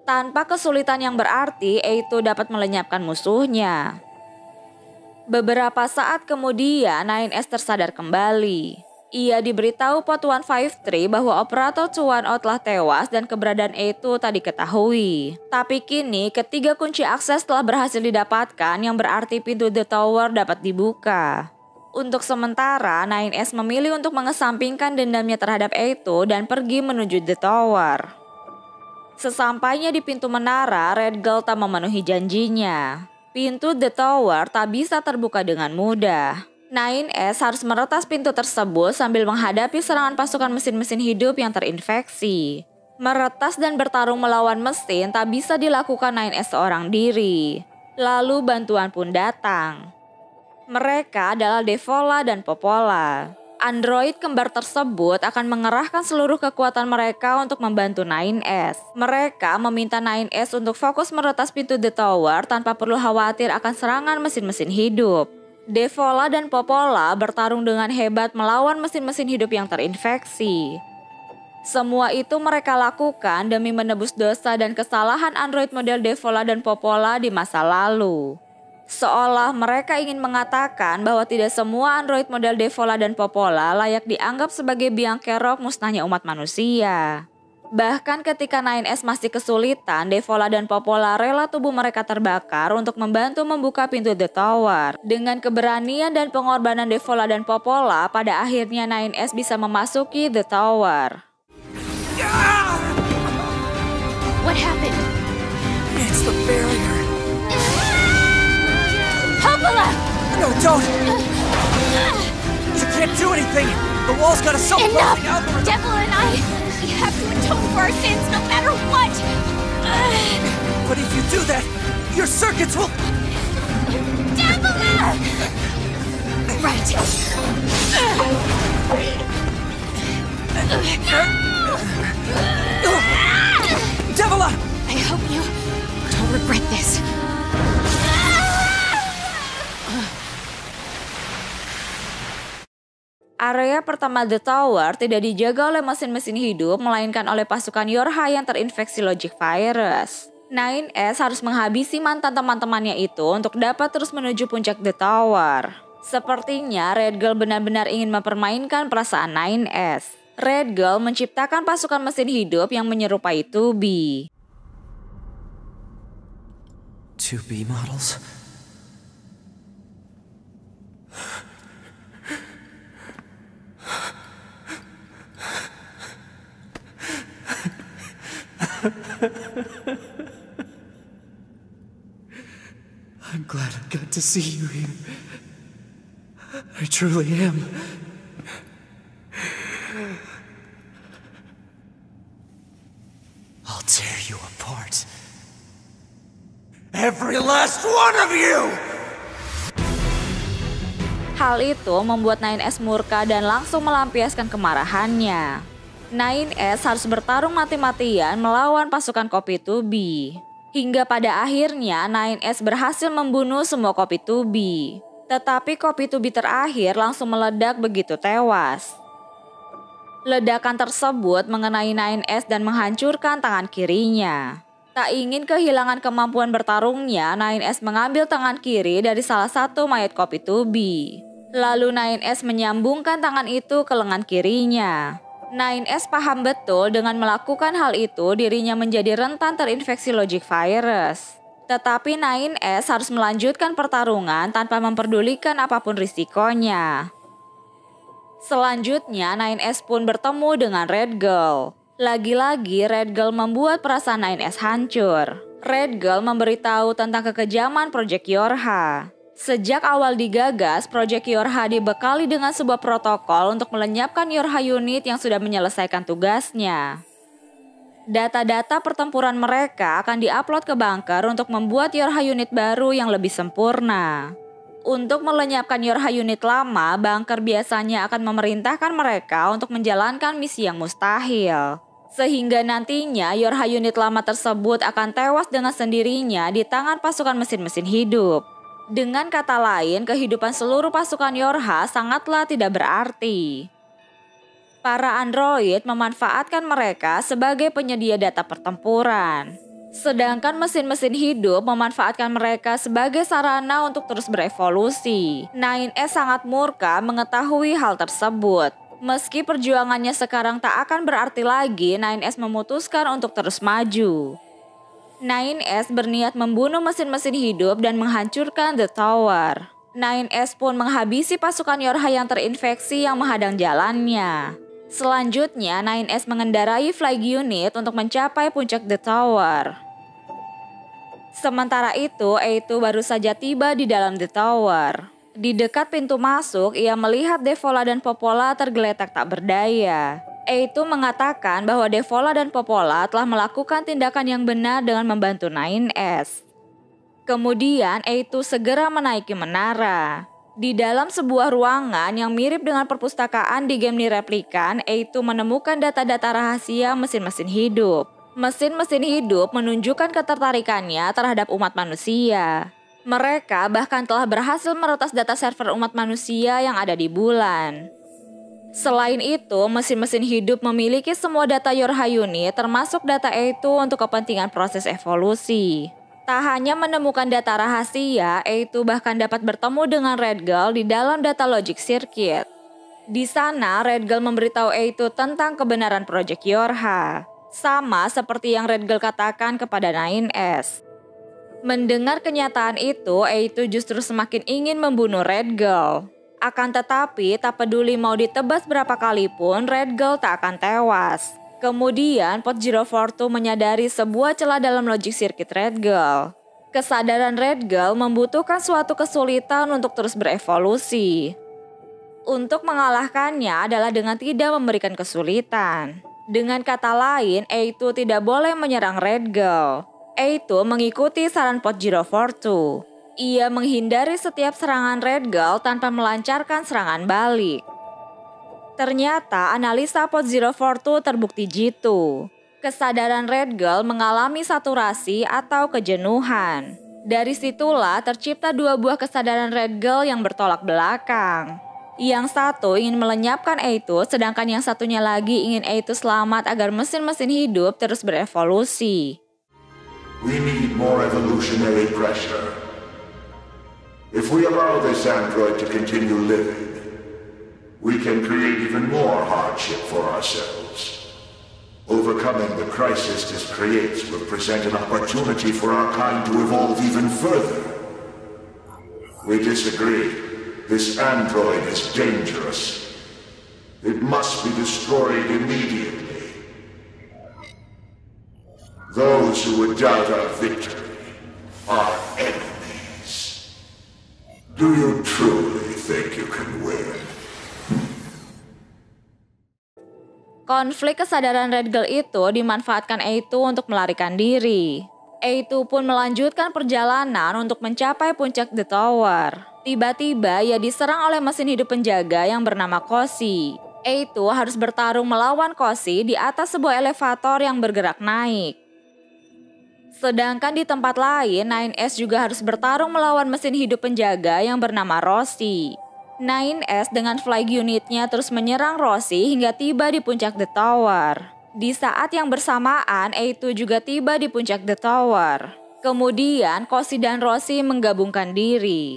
Tanpa kesulitan yang berarti, A2 dapat melenyapkan musuhnya. Beberapa saat kemudian, 9S tersadar kembali. Ia diberitahu Pot 153 bahwa operator 210 telah tewas dan keberadaan A2 tak diketahui. Tapi kini ketiga kunci akses telah berhasil didapatkan yang berarti pintu The Tower dapat dibuka. Untuk sementara, 9S memilih untuk mengesampingkan dendamnya terhadap A2 dan pergi menuju The Tower. Sesampainya di pintu menara, Red Girl tak memenuhi janjinya. Pintu The Tower tak bisa terbuka dengan mudah. 9S harus meretas pintu tersebut sambil menghadapi serangan pasukan mesin-mesin hidup yang terinfeksi. Meretas dan bertarung melawan mesin tak bisa dilakukan 9S seorang diri. Lalu bantuan pun datang. Mereka adalah Devola dan Popola. Android kembar tersebut akan mengerahkan seluruh kekuatan mereka untuk membantu 9S. Mereka meminta 9S untuk fokus meretas pintu The Tower tanpa perlu khawatir akan serangan mesin-mesin hidup. Devola dan Popola bertarung dengan hebat melawan mesin-mesin hidup yang terinfeksi. Semua itu mereka lakukan demi menebus dosa dan kesalahan android model Devola dan Popola di masa lalu. Seolah mereka ingin mengatakan bahwa tidak semua android model Devola dan Popola layak dianggap sebagai biang kerok musnahnya umat manusia. Bahkan ketika 9S masih kesulitan, Devola dan Popola rela tubuh mereka terbakar untuk membantu membuka pintu The Tower. Dengan keberanian dan pengorbanan Devola dan Popola, pada akhirnya 9S bisa memasuki The Tower. What happened? It's the barrier. Popola! No, don't! You can't do anything! The wall's got a Enough! self-closing algorithm! Devil and I, we have to atone for our sins no matter what! But if you do that, your circuits will... Devil! Right. Devila! I hope you don't regret this. Area pertama The Tower tidak dijaga oleh mesin-mesin hidup, melainkan oleh pasukan Yorha yang terinfeksi logic virus. 9S harus menghabisi mantan teman-temannya itu untuk dapat terus menuju puncak The Tower. Sepertinya Red Girl benar-benar ingin mempermainkan perasaan 9S. Red Girl menciptakan pasukan mesin hidup yang menyerupai 2B. 2B models? I'm glad I got to see you here. I truly am. I'll tear you apart. Every last one of you! Hal itu membuat 9S murka dan langsung melampiaskan kemarahannya. 9S harus bertarung mati-matian melawan pasukan Copy 2B. Hingga pada akhirnya 9S berhasil membunuh semua Copy 2B. Tetapi Copy 2B terakhir langsung meledak begitu tewas. Ledakan tersebut mengenai 9S dan menghancurkan tangan kirinya. Tak ingin kehilangan kemampuan bertarungnya, 9S mengambil tangan kiri dari salah satu mayat Copy 2B. Lalu 9S menyambungkan tangan itu ke lengan kirinya. 9S paham betul dengan melakukan hal itu dirinya menjadi rentan terinfeksi logic virus. Tetapi 9S harus melanjutkan pertarungan tanpa memperdulikan apapun risikonya. Selanjutnya 9S pun bertemu dengan Red Girl. Lagi-lagi Red Girl membuat perasaan 9S hancur. Red Girl memberitahu tentang kekejaman Project Yorha. Sejak awal digagas, Project Yorha dibekali dengan sebuah protokol untuk melenyapkan Yorha unit yang sudah menyelesaikan tugasnya. Data-data pertempuran mereka akan diupload ke bunker untuk membuat Yorha unit baru yang lebih sempurna. Untuk melenyapkan Yorha unit lama, bunker biasanya akan memerintahkan mereka untuk menjalankan misi yang mustahil. Sehingga nantinya Yorha unit lama tersebut akan tewas dengan sendirinya di tangan pasukan mesin-mesin hidup. Dengan kata lain, kehidupan seluruh pasukan Yorha sangatlah tidak berarti. Para android memanfaatkan mereka sebagai penyedia data pertempuran. Sedangkan mesin-mesin hidup memanfaatkan mereka sebagai sarana untuk terus berevolusi. 9S sangat murka mengetahui hal tersebut. Meski perjuangannya sekarang tak akan berarti lagi, 9S memutuskan untuk terus maju. 9S berniat membunuh mesin-mesin hidup dan menghancurkan The Tower. 9S pun menghabisi pasukan Yorha yang terinfeksi yang menghadang jalannya. Selanjutnya, 9S mengendarai flag unit untuk mencapai puncak The Tower. Sementara itu, A2 baru saja tiba di dalam The Tower. Di dekat pintu masuk, ia melihat Devola dan Popola tergeletak tak berdaya. A2 mengatakan bahwa Devola dan Popola telah melakukan tindakan yang benar dengan membantu 9S. Kemudian, A2 segera menaiki menara. Di dalam sebuah ruangan yang mirip dengan perpustakaan di game Nier Replicant, A2 menemukan data-data rahasia mesin-mesin hidup. Mesin-mesin hidup menunjukkan ketertarikannya terhadap umat manusia. Mereka bahkan telah berhasil meretas data server umat manusia yang ada di bulan. Selain itu, mesin-mesin hidup memiliki semua data Yorha unit termasuk data A2 untuk kepentingan proses evolusi. Tak hanya menemukan data rahasia, A2 bahkan dapat bertemu dengan Red Girl di dalam data logic circuit. Di sana, Red Girl memberitahu A2 tentang kebenaran Project Yorha. Sama seperti yang Red Girl katakan kepada 9S. Mendengar kenyataan itu, A2 justru semakin ingin membunuh Red Girl. Akan tetapi, tak peduli mau ditebas berapa kali pun, Red Girl tak akan tewas. Kemudian, Pod 042 menyadari sebuah celah dalam logic circuit Red Girl. Kesadaran Red Girl membutuhkan suatu kesulitan untuk terus berevolusi. Untuk mengalahkannya adalah dengan tidak memberikan kesulitan. Dengan kata lain, A2 tidak boleh menyerang Red Girl. A2 mengikuti saran Pod 042. Ia menghindari setiap serangan Red Girl tanpa melancarkan serangan balik. Ternyata analisa Pod 042 terbukti jitu. Kesadaran Red Girl mengalami saturasi atau kejenuhan. Dari situlah tercipta dua buah kesadaran Red Girl yang bertolak belakang. Yang satu ingin melenyapkan A2, sedangkan yang satunya lagi ingin A2 selamat agar mesin-mesin hidup terus berevolusi. We need more evolutionary pressure. If we allow this android to continue living, we can create even more hardship for ourselves. Overcoming the crisis this creates will present an opportunity for our kind to evolve even further. We disagree. This android is dangerous. It must be destroyed immediately. Those who would doubt our victory are enemies. Do you truly think you can win? Konflik kesadaran Red Girl itu dimanfaatkan A2 untuk melarikan diri. A2 pun melanjutkan perjalanan untuk mencapai puncak The Tower. Tiba-tiba ia diserang oleh mesin hidup penjaga yang bernama Koshi. A2 harus bertarung melawan Koshi di atas sebuah elevator yang bergerak naik. Sedangkan di tempat lain, 9S juga harus bertarung melawan mesin hidup penjaga yang bernama Roshi. 9S dengan flag unitnya terus menyerang Roshi hingga tiba di puncak The Tower. Di saat yang bersamaan, A2 juga tiba di puncak The Tower. Kemudian, Koshi dan Roshi menggabungkan diri.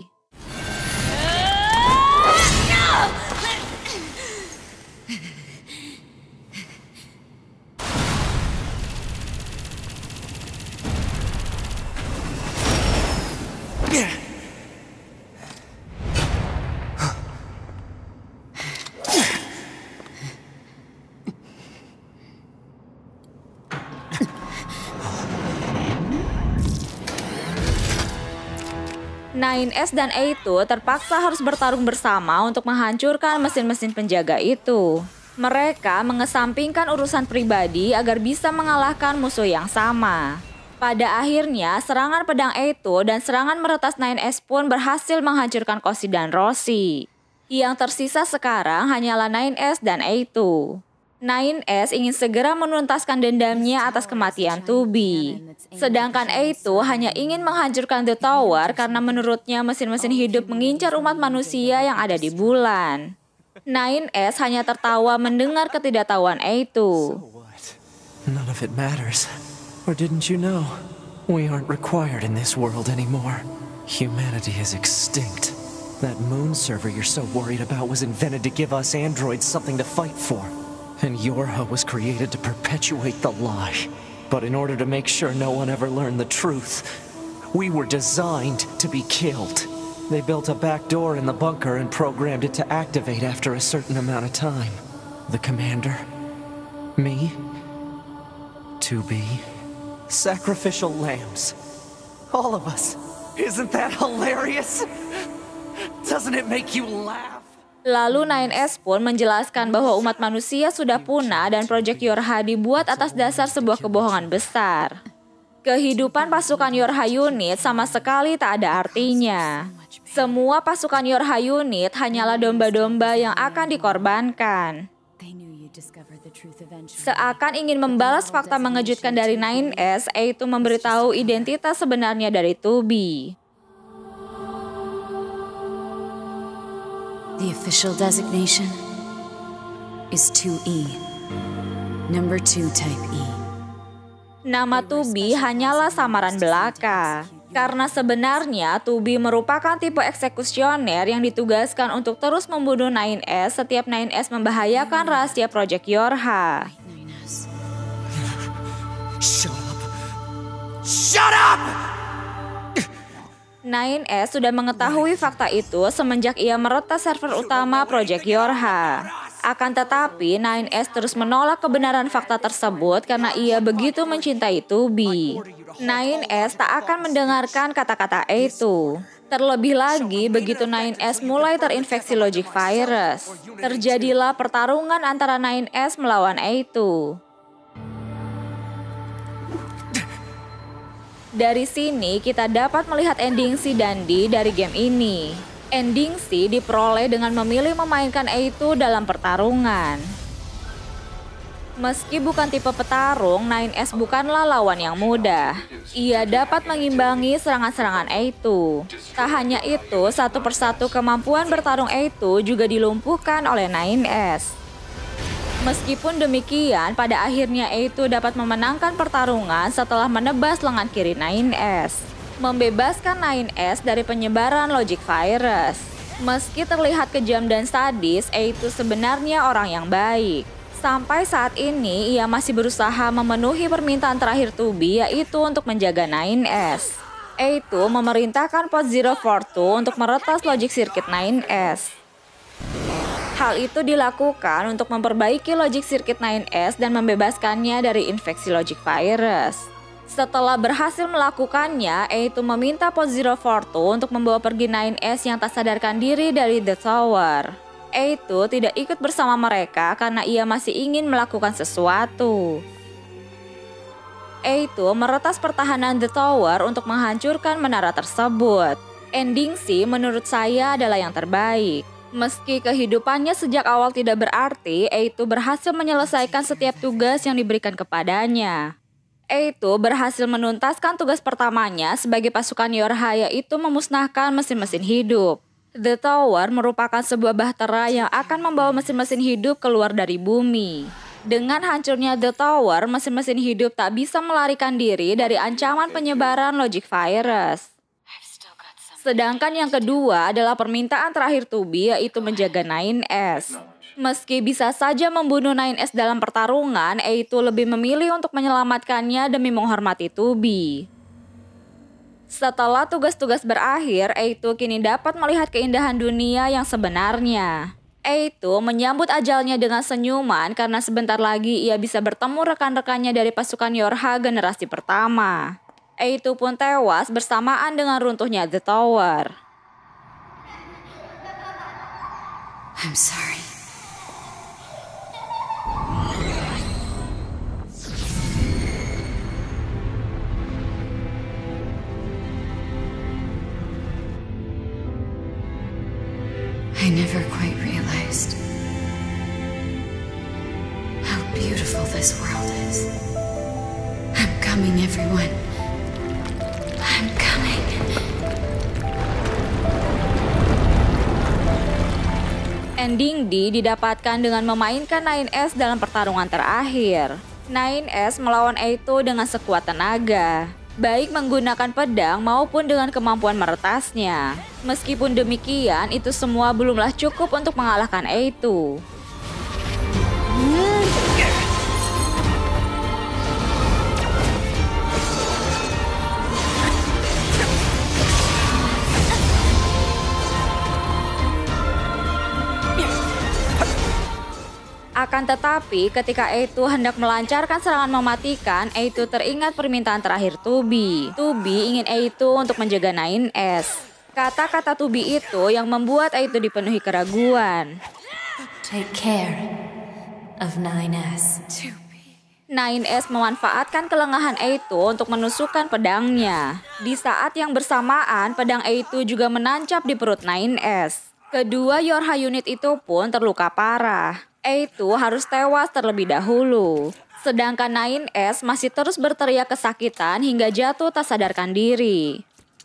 Nine S dan A2 terpaksa harus bertarung bersama untuk menghancurkan mesin-mesin penjaga itu. Mereka mengesampingkan urusan pribadi agar bisa mengalahkan musuh yang sama. Pada akhirnya, serangan pedang A2 dan serangan meretas 9S pun berhasil menghancurkan Koshi dan Roshi. Yang tersisa sekarang hanyalah 9S dan A2. 9S ingin segera menuntaskan dendamnya atas kematian Tubi. Sedangkan A2 hanya ingin menghancurkan The Tower karena menurutnya mesin-mesin hidup mengincar umat manusia yang ada di bulan. 9S hanya tertawa mendengar ketidaktahuan A2. None of it matters. Or didn't you know? We aren't required in this world anymore. Humanity is extinct. That moon server you're so worried about was invented to give us androids something to fight for. And Yorha was created to perpetuate the lie. But in order to make sure no one ever learned the truth, we were designed to be killed. They built a back door in the bunker and programmed it to activate after a certain amount of time. The commander, me, 2B, sacrificial lambs. All of us. Isn't that hilarious? Doesn't it make you laugh? Lalu 9S pun menjelaskan bahwa umat manusia sudah punah dan Project Yorha dibuat atas dasar sebuah kebohongan besar. Kehidupan pasukan Yorha Unit sama sekali tak ada artinya. Semua pasukan Yorha Unit hanyalah domba-domba yang akan dikorbankan. Seakan ingin membalas fakta mengejutkan dari 9S, yaitu memberitahu identitas sebenarnya dari 2B. The official designation is 2E, number 2 type E. Nama 2B hanyalah samaran belaka. Karena sebenarnya 2B merupakan tipe eksekusioner yang ditugaskan untuk terus membunuh 9S setiap 9S membahayakan rahasia Project Yorha. Shut up! Shut up! 9S sudah mengetahui fakta itu semenjak ia meretas server utama Project Yorha. Akan tetapi 9S terus menolak kebenaran fakta tersebut karena ia begitu mencintai 2B. 9S tak akan mendengarkan kata-kata itu. Terlebih lagi begitu 9S mulai terinfeksi logic virus, terjadilah pertarungan antara 9S melawan A2. Dari sini kita dapat melihat ending si Dundee dari game ini. Ending si diperoleh dengan memilih memainkan A2 dalam pertarungan. Meski bukan tipe petarung, 9S bukanlah lawan yang mudah. Ia dapat mengimbangi serangan-serangan A2. Tak hanya itu, satu persatu kemampuan bertarung A2 juga dilumpuhkan oleh 9S. Meskipun demikian, pada akhirnya A2 dapat memenangkan pertarungan setelah menebas lengan kiri 9S, membebaskan 9S dari penyebaran logic virus. Meski terlihat kejam dan sadis, A2 sebenarnya orang yang baik. Sampai saat ini, ia masih berusaha memenuhi permintaan terakhir 2B, yaitu untuk menjaga 9S. A2 memerintahkan Pod 042 untuk meretas logic circuit 9S. Hal itu dilakukan untuk memperbaiki logic circuit 9S dan membebaskannya dari infeksi logic virus. Setelah berhasil melakukannya, A2 meminta Pod 042 untuk membawa pergi 9S yang tak sadarkan diri dari The Tower. A2 tidak ikut bersama mereka karena ia masih ingin melakukan sesuatu. A2 meretas pertahanan The Tower untuk menghancurkan menara tersebut. Ending sih menurut saya adalah yang terbaik. Meski kehidupannya sejak awal tidak berarti, A2 berhasil menyelesaikan setiap tugas yang diberikan kepadanya. A2 berhasil menuntaskan tugas pertamanya sebagai pasukan Yorha, yaitu memusnahkan mesin-mesin hidup. The Tower merupakan sebuah bahtera yang akan membawa mesin-mesin hidup keluar dari bumi. Dengan hancurnya The Tower, mesin-mesin hidup tak bisa melarikan diri dari ancaman penyebaran logic virus. Sedangkan yang kedua adalah permintaan terakhir 2B, yaitu menjaga 9S. Meski bisa saja membunuh 9S dalam pertarungan, A2 lebih memilih untuk menyelamatkannya demi menghormati 2B. Setelah tugas-tugas berakhir, A2 kini dapat melihat keindahan dunia yang sebenarnya. A2 menyambut ajalnya dengan senyuman karena sebentar lagi ia bisa bertemu rekan-rekannya dari pasukan Yorha generasi pertama. A2 pun tewas bersamaan dengan runtuhnya The Tower. I'm sorry. I never quite realized how beautiful this world is. I'm coming, everyone. I'm coming. Ending D didapatkan dengan memainkan 9S dalam pertarungan terakhir. 9S melawan A2 dengan sekuat tenaga, baik menggunakan pedang maupun dengan kemampuan meretasnya. Meskipun demikian, itu semua belumlah cukup untuk mengalahkan A2. Akan tetapi, ketika A2 hendak melancarkan serangan mematikan, A2 teringat permintaan terakhir Tubi. Tubi ingin A2 untuk menjaga 9S. Kata-kata Tubi itu yang membuat A2 dipenuhi keraguan. Take care of 9S. 9S memanfaatkan kelengahan A2 untuk menusukkan pedangnya. Di saat yang bersamaan, pedang A2 juga menancap di perut 9S. Kedua Yorha unit itu pun terluka parah. A2 harus tewas terlebih dahulu. Sedangkan 9S masih terus berteriak kesakitan hingga jatuh tak sadarkan diri.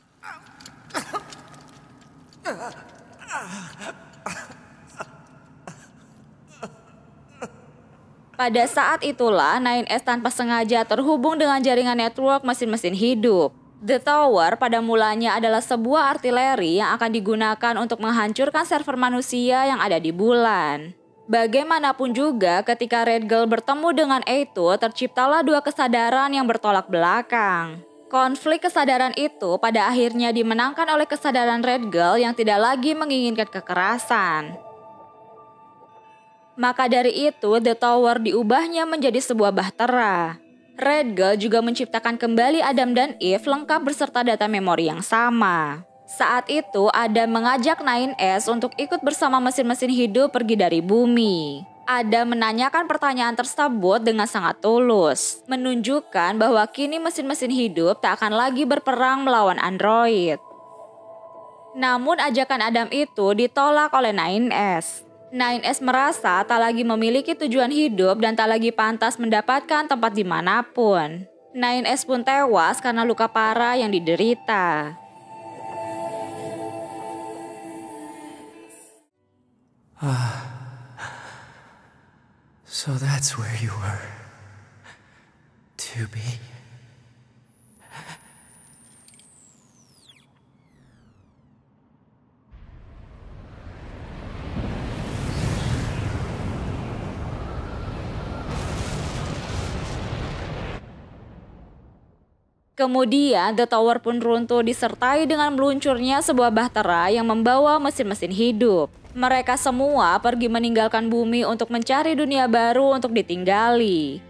Pada saat itulah 9S tanpa sengaja terhubung dengan jaringan network mesin-mesin hidup. The Tower pada mulanya adalah sebuah artileri yang akan digunakan untuk menghancurkan server manusia yang ada di bulan. Bagaimanapun juga, ketika Red Girl bertemu dengan A2, terciptalah dua kesadaran yang bertolak belakang. Konflik kesadaran itu pada akhirnya dimenangkan oleh kesadaran Red Girl yang tidak lagi menginginkan kekerasan. Maka dari itu, The Tower diubahnya menjadi sebuah bahtera. Red Girl juga menciptakan kembali Adam dan Eve lengkap berserta data memori yang sama. Saat itu, Adam mengajak 9S untuk ikut bersama mesin-mesin hidup pergi dari bumi. Adam menanyakan pertanyaan tersebut dengan sangat tulus, menunjukkan bahwa kini mesin-mesin hidup tak akan lagi berperang melawan android. Namun ajakan Adam itu ditolak oleh 9S. 9S merasa tak lagi memiliki tujuan hidup dan tak lagi pantas mendapatkan tempat dimanapun. 9S pun tewas karena luka parah yang diderita. So that's where you were, Tubi. Kemudian, The Tower pun runtuh disertai dengan meluncurnya sebuah bahtera yang membawa mesin-mesin hidup. Mereka semua pergi meninggalkan bumi untuk mencari dunia baru untuk ditinggali.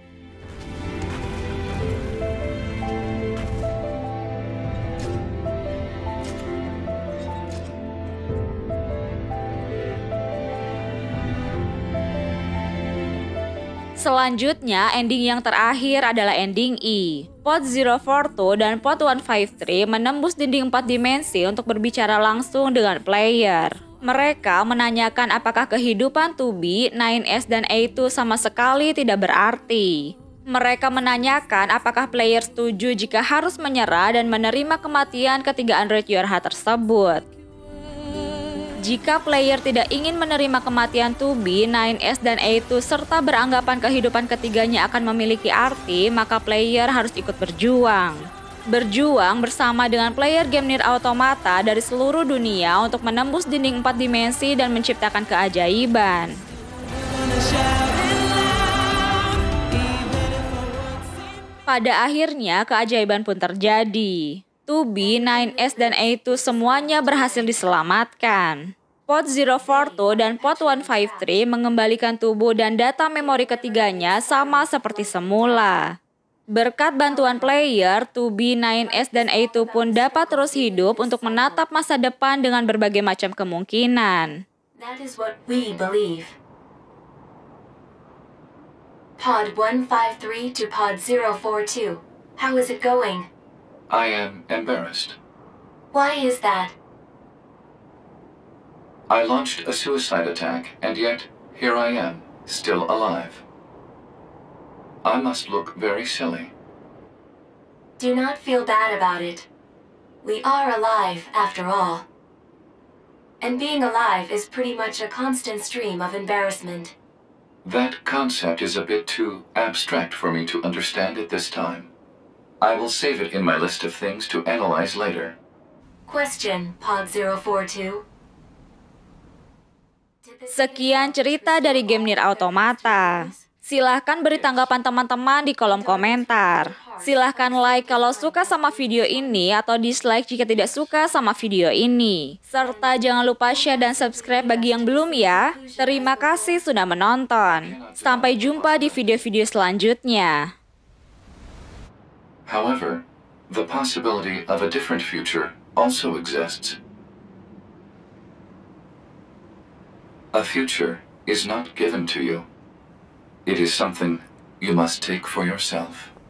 Selanjutnya, ending yang terakhir adalah ending E. Pod 042 dan Pod 153 menembus dinding 4 dimensi untuk berbicara langsung dengan player. Mereka menanyakan apakah kehidupan Tubi, 9S, dan A2 sama sekali tidak berarti. Mereka menanyakan apakah player setuju jika harus menyerah dan menerima kematian ketiga android Yorha tersebut. Jika player tidak ingin menerima kematian Tubi, 9S, dan A2 serta beranggapan kehidupan ketiganya akan memiliki arti, maka player harus ikut berjuang. Berjuang bersama dengan player game Nier Automata dari seluruh dunia untuk menembus dinding 4 dimensi dan menciptakan keajaiban. Pada akhirnya, keajaiban pun terjadi. Tubi, 9S, dan A2 semuanya berhasil diselamatkan. Pod 042 dan Pod 153 mengembalikan tubuh dan data memori ketiganya sama seperti semula. Berkat bantuan player, Tubi, 9S, dan A2 pun dapat terus hidup untuk menatap masa depan dengan berbagai macam kemungkinan. That is what we believe. Pod 153 to Pod 042. How is it going? I am embarrassed. Why is that? I launched a suicide attack, and yet, here I am, still alive. I must look very silly. Do not feel bad about it. We are alive, after all. And being alive is pretty much a constant stream of embarrassment. That concept is a bit too abstract for me to understand at this time. I will save it in my list of things to analyze later. Question, Pod 042. Sekian cerita dari game Nier Automata. Silahkan beri tanggapan teman-teman di kolom komentar. Silahkan like kalau suka sama video ini atau dislike jika tidak suka sama video ini. Serta jangan lupa share dan subscribe bagi yang belum ya. Terima kasih sudah menonton. Sampai jumpa di video-video selanjutnya. However, the possibility of a different future also exists. A future is not given to you. It is something you must take for yourself.